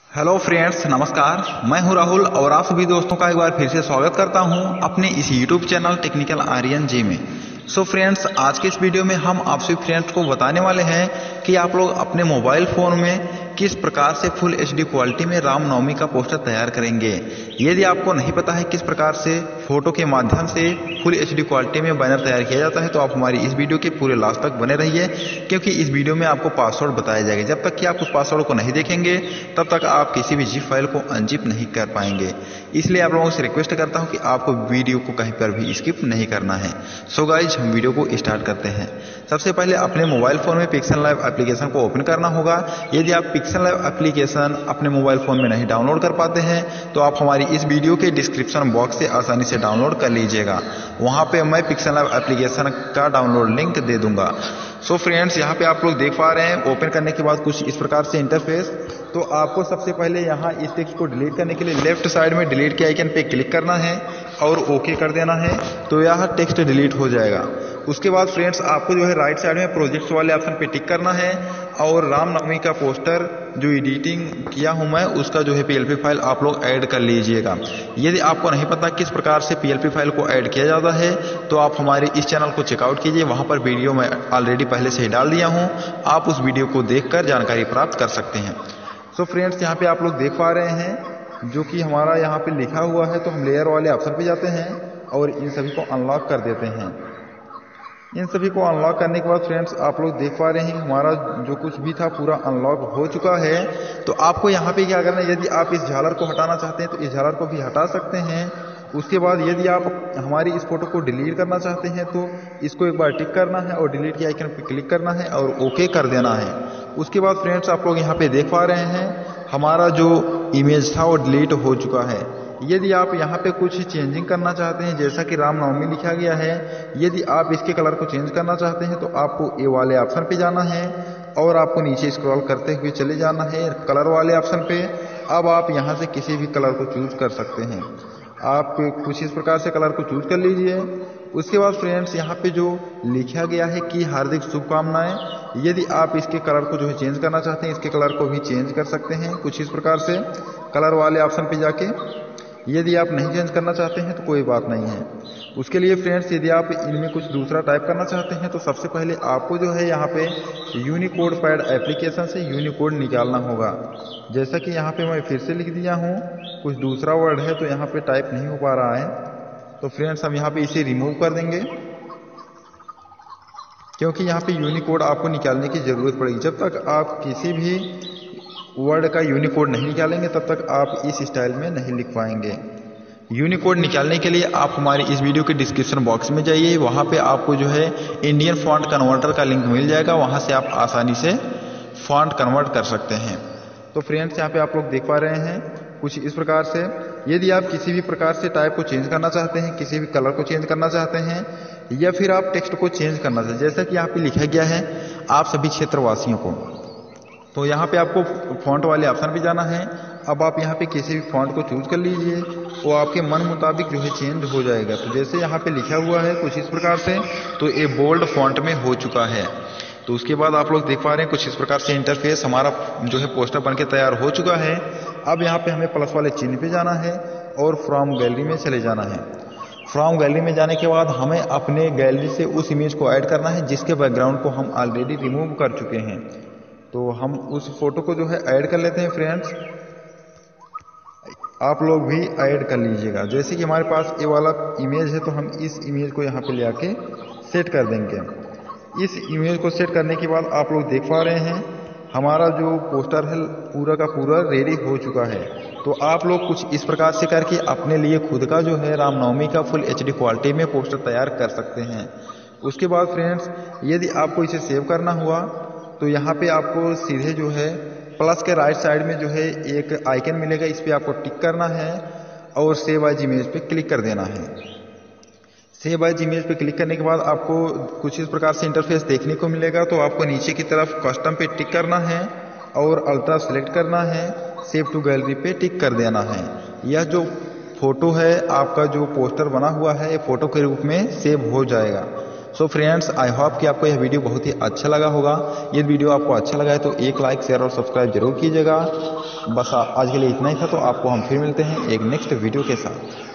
Hello friends, नमस्कार। मैं हूं राहुल और आप सभी दोस्तों का एक बार फिर से स्वागत करता हूं अपने इस YouTube channel technical Aryan ji में। सो फ्रेंड्स, आज के इस वीडियो में हम आप सभी फ्रेंड्स को बताने वाले हैं कि आप लोग अपने मोबाइल फोन में किस प्रकार से फुल एचडी क्वालिटी में रामनवमी का पोस्टर तैयार करेंगे। यदि आपको नहीं पता है किस प्रकार से फोटो के माध्यम से फुल एचडी क्वालिटी में बैनर तैयार किया जाता है, तो आप हमारी इस वीडियो के पूरे लास्ट तक बने रहिए, क्योंकि इस वीडियो में आपको पासवर्ड बताया जाएगा। जब तक कि आप उस पासवर्ड को नहीं देखेंगे तब तक आप किसी भी जिप फाइल को अनजिप नहीं कर पाएंगे। इसलिए आप लोगों से रिक्वेस्ट करता हूं कि आपको वीडियो को कहीं पर भी स्किप नहीं करना है। सो गाइज, हम वीडियो को स्टार्ट करते हैं। सबसे पहले अपने मोबाइल फोन में पिक्सल लाइव एप्लीकेशन को ओपन करना होगा। यदि आप पिक्सल लाइव एप्लीकेशन अपने मोबाइल फोन में नहीं डाउनलोड कर पाते हैं तो आप हमारी इस वीडियो के डिस्क्रिप्शन बॉक्स से आसानी से डाउनलोड कर लीजिएगा। वहां पे मैं पिक्सल लाइव एप्लीकेशन का डाउनलोड लिंक दे दूंगा। सो फ्रेंड्स, यहाँ पे आप लोग देख पा रहे हैं ओपन करने के बाद कुछ इस प्रकार से इंटरफेस। तो आपको सबसे पहले यहाँ इस टेक्स्ट को डिलीट करने के लिए लेफ्ट साइड में डिलीट के आइकन पे क्लिक करना है और ओके कर देना है, तो यह टेक्स्ट डिलीट हो जाएगा। उसके बाद फ्रेंड्स, आपको जो है राइट साइड में प्रोजेक्ट्स वाले ऑप्शन पे टिक करना है और रामनवमी का पोस्टर जो एडिटिंग किया हूं मैं उसका जो है पीएलपी फाइल आप लोग ऐड कर लीजिएगा। यदि आपको नहीं पता किस प्रकार से पीएलपी फाइल को ऐड किया जाता है तो आप हमारे इस चैनल को चेकआउट कीजिए, वहां पर वीडियो मैं ऑलरेडी पहले से ही डाल दिया हूं। आप उस वीडियो को देखकर जानकारी प्राप्त कर सकते हैं। सो फ्रेंड्स, यहाँ पे आप लोग देख पा रहे हैं जो कि हमारा यहाँ पे लिखा हुआ है, तो हम लेयर वाले ऑप्शन पे जाते हैं और इन सभी को अनलॉक कर देते हैं। इन सभी को अनलॉक करने के बाद फ्रेंड्स, आप लोग देख पा रहे हैं हमारा जो कुछ भी था पूरा अनलॉक हो चुका है। तो आपको यहाँ पे क्या करना है, यदि आप इस झालर को हटाना चाहते हैं तो इस झालर को भी हटा सकते हैं। उसके बाद यदि आप हमारी इस फोटो को डिलीट करना चाहते हैं तो इसको एक बार टिक करना है और डिलीट के आइकन पे क्लिक करना है और ओके कर देना है। उसके बाद फ्रेंड्स, आप लोग यहाँ पे देख पा रहे हैं हमारा जो इमेज था वो डिलीट हो चुका है। यदि आप यहाँ पे कुछ चेंजिंग करना चाहते हैं, जैसा कि रामनवमी लिखा गया है, यदि आप इसके कलर को चेंज करना चाहते हैं तो आपको ए वाले ऑप्शन पे जाना है और आपको नीचे स्क्रॉल करते हुए चले जाना है कलर वाले ऑप्शन पे। अब आप यहाँ से किसी भी कलर को चूज कर सकते हैं। आप कुछ इस प्रकार से कलर को चूज कर लीजिए। उसके बाद फ्रेंड्स, यहाँ पे जो लिखा गया है कि हार्दिक शुभकामनाएं, यदि आप इसके कलर को जो है चेंज करना चाहते हैं, इसके कलर को भी चेंज कर सकते हैं कुछ इस प्रकार से कलर वाले ऑप्शन पे जाके। यदि आप नहीं चेंज करना चाहते हैं तो कोई बात नहीं है। उसके लिए फ्रेंड्स, यदि आप इनमें कुछ दूसरा टाइप करना चाहते हैं तो सबसे पहले आपको जो है यहाँ पे यूनिकोड पैड एप्लीकेशन से यूनिकोड निकालना होगा। जैसा कि यहाँ पे मैं फिर से लिख दिया हूँ, कुछ दूसरा वर्ड है तो यहाँ पे टाइप नहीं हो पा रहा है। तो फ्रेंड्स, हम यहाँ पे इसे रिमूव कर देंगे, क्योंकि यहाँ पे यूनिकोड आपको निकालने की जरूरत पड़ेगी। जब तक आप किसी भी वर्ड का यूनिकोड नहीं निकालेंगे तब तक आप इस स्टाइल में नहीं लिख पाएंगे। यूनिकोड निकालने के लिए आप हमारी इस वीडियो के डिस्क्रिप्शन बॉक्स में जाइए, वहां पे आपको जो है इंडियन फॉन्ट कन्वर्टर का लिंक मिल जाएगा, वहां से आप आसानी से फॉन्ट कन्वर्ट कर सकते हैं। तो फ्रेंड्स, यहाँ पे आप लोग देख पा रहे हैं कुछ इस प्रकार से। यदि आप किसी भी प्रकार से टाइप को चेंज करना चाहते हैं, किसी भी कलर को चेंज करना चाहते हैं, या फिर आप टेक्स्ट को चेंज करना चाहते हैं, जैसा कि यहाँ पे लिखा गया है आप सभी क्षेत्रवासियों को, तो यहाँ पे आपको फॉन्ट वाले ऑप्शन पे जाना है। अब आप यहाँ पे किसी भी फॉन्ट को चूज कर लीजिए, वो आपके मन मुताबिक जो है चेंज हो जाएगा। तो जैसे यहाँ पे लिखा हुआ है कुछ इस प्रकार से, तो ये बोल्ड फॉन्ट में हो चुका है। तो उसके बाद आप लोग देख पा रहे हैं कुछ इस प्रकार से इंटरफेस हमारा जो है पोस्टर बन के तैयार हो चुका है। अब यहाँ पे हमें प्लस वाले चिन्ह पे जाना है और फ्रॉम गैलरी में चले जाना है। फ्रॉम गैलरी में जाने के बाद हमें अपने गैलरी से उस इमेज को ऐड करना है जिसके बैकग्राउंड को हम ऑलरेडी रिमूव कर चुके हैं। तो हम उस फोटो को जो है ऐड कर लेते हैं। फ्रेंड्स, आप लोग भी ऐड कर लीजिएगा। जैसे कि हमारे पास ये वाला इमेज है तो हम इस इमेज को यहाँ पे ले आके सेट कर देंगे। इस इमेज को सेट करने के बाद आप लोग देख पा रहे हैं हमारा जो पोस्टर है पूरा का पूरा रेडी हो चुका है। तो आप लोग कुछ इस प्रकार से करके अपने लिए खुद का जो है रामनवमी का फुल एचडी क्वालिटी में पोस्टर तैयार कर सकते हैं। उसके बाद फ्रेंड्स, यदि आपको इसे सेव करना हुआ तो यहाँ पे आपको सीधे जो है प्लस के राइट साइड में जो है एक आइकन मिलेगा, इस पे आपको टिक करना है और सेव एज इमेज पे क्लिक कर देना है। सेव एज इमेज पे क्लिक करने के बाद आपको कुछ इस प्रकार से इंटरफेस देखने को मिलेगा। तो आपको नीचे की तरफ कस्टम पे टिक करना है और अल्ट्रा सेलेक्ट करना है, सेव टू गैलरी पे टिक कर देना है। यह जो फोटो है आपका जो पोस्टर बना हुआ है ये फोटो के रूप में सेव हो जाएगा। सो फ्रेंड्स, आई होप कि आपको यह वीडियो बहुत ही अच्छा लगा होगा। ये वीडियो आपको अच्छा लगा है तो एक लाइक, शेयर और सब्सक्राइब जरूर कीजिएगा। बस आज के लिए इतना ही था, तो आपको हम फिर मिलते हैं एक नेक्स्ट वीडियो के साथ।